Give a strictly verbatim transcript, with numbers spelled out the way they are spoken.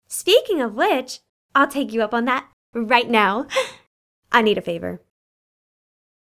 Speaking of which, I'll take you up on that right now. I need a favor.